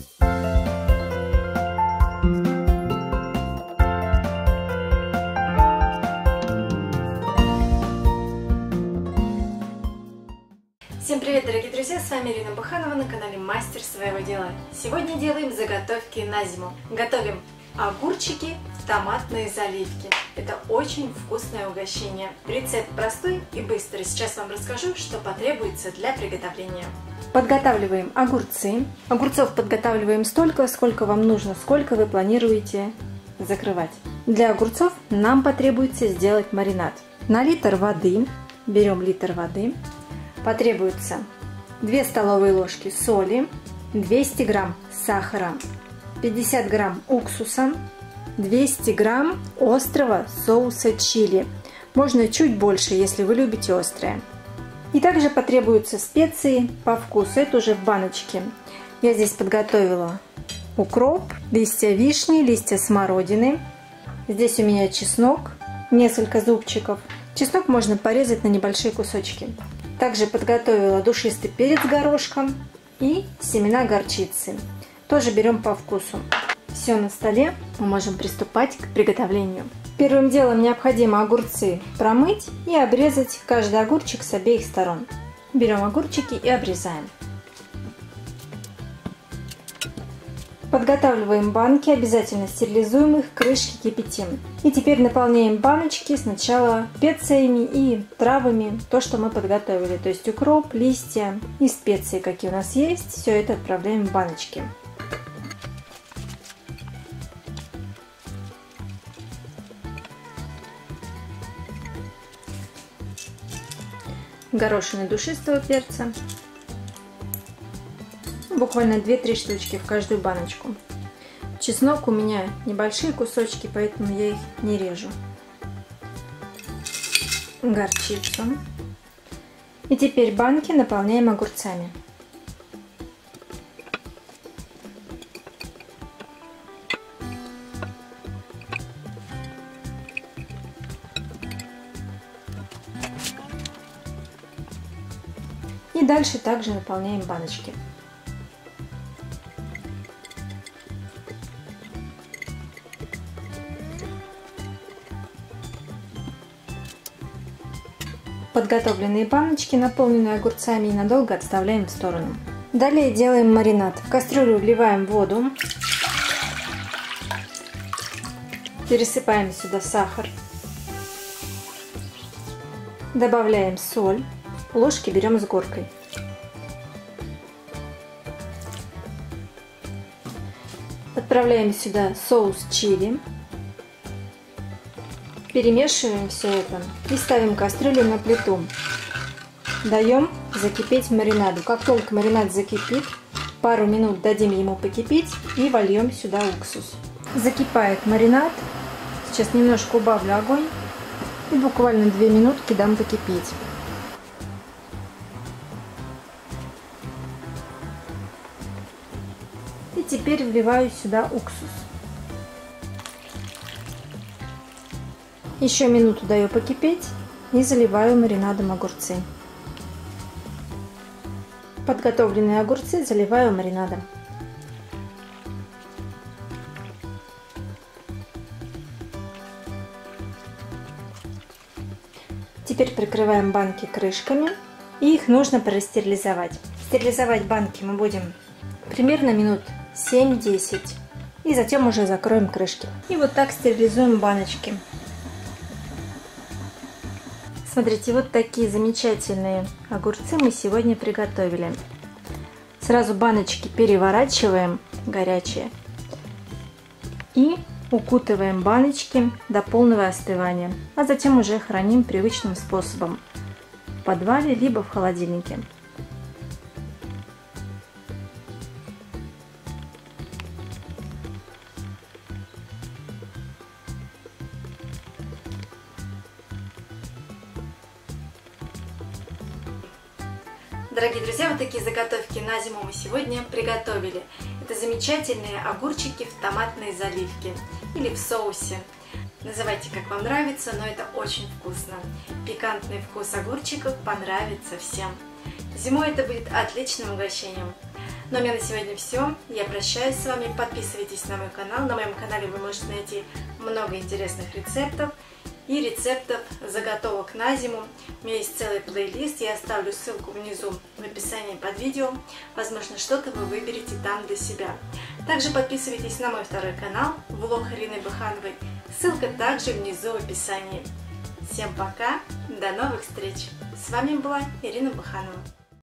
Всем привет, дорогие друзья! С вами Ирина Буханова на канале Мастер своего дела. Сегодня делаем заготовки на зиму. Готовим огурчики в томатные заливки. Это очень вкусное угощение. Рецепт простой и быстрый. Сейчас вам расскажу, что потребуется для приготовления. Подготавливаем огурцы. Огурцов подготавливаем столько, сколько вам нужно, сколько вы планируете закрывать. Для огурцов нам потребуется сделать маринад. На литр воды берем литр воды. Потребуется 2 столовые ложки соли, 200 грамм сахара, 50 грамм уксуса, 200 грамм острого соуса чили. Можно чуть больше, если вы любите острое. И также потребуются специи по вкусу. Это уже в баночке. Я здесь подготовила укроп, листья вишни, листья смородины. Здесь у меня чеснок, несколько зубчиков. Чеснок можно порезать на небольшие кусочки. Также подготовила душистый перец горошком и семена горчицы. Тоже берем по вкусу. Все на столе, мы можем приступать к приготовлению. Первым делом необходимо огурцы промыть и обрезать каждый огурчик с обеих сторон. Берем огурчики и обрезаем. Подготавливаем банки, обязательно стерилизуем их, крышки кипятим. И теперь наполняем баночки сначала специями и травами, то, что мы подготовили. То есть укроп, листья и специи, какие у нас есть. Все это отправляем в баночки. Горошины душистого перца. Буквально 2-3 штучки в каждую баночку. Чеснок у меня небольшие кусочки, поэтому я их не режу. Горчицу. И теперь банки наполняем огурцами. И дальше также наполняем баночки. Подготовленные баночки, наполненные огурцами, надолго отставляем в сторону. Далее делаем маринад. В кастрюлю вливаем воду. Пересыпаем сюда сахар. Добавляем соль. Ложки берем с горкой. Отправляем сюда соус чили. Перемешиваем все это и ставим кастрюлю на плиту. Даем закипеть маринаду. Как только маринад закипит, пару минут дадим ему покипеть и вольем сюда уксус. Закипает маринад. Сейчас немножко убавлю огонь и буквально 2 минутки дам покипеть. И теперь вливаю сюда уксус. Еще минуту даю покипеть и заливаю маринадом огурцы. Подготовленные огурцы заливаю маринадом. Теперь прикрываем банки крышками, и их нужно простерилизовать. Стерилизовать банки мы будем примерно минут 7-10, и затем уже закроем крышки. И вот так стерилизуем баночки. Смотрите, вот такие замечательные огурцы мы сегодня приготовили. Сразу баночки переворачиваем, горячие, и укутываем баночки до полного остывания, а затем уже храним привычным способом в подвале либо в холодильнике. Дорогие друзья, вот такие заготовки на зиму мы сегодня приготовили. Это замечательные огурчики в томатной заливке или в соусе. Называйте, как вам нравится, но это очень вкусно. Пикантный вкус огурчиков понравится всем. Зимой это будет отличным угощением. Ну а у меня на сегодня все. Я прощаюсь с вами. Подписывайтесь на мой канал. На моем канале вы можете найти много интересных рецептов и рецептов заготовок на зиму. У меня есть целый плейлист. Я оставлю ссылку внизу в описании под видео. Возможно, что-то вы выберете там для себя. Также подписывайтесь на мой второй канал, влог Ирины Бахановой. Ссылка также внизу в описании. Всем пока, до новых встреч! С вами была Ирина Баханова.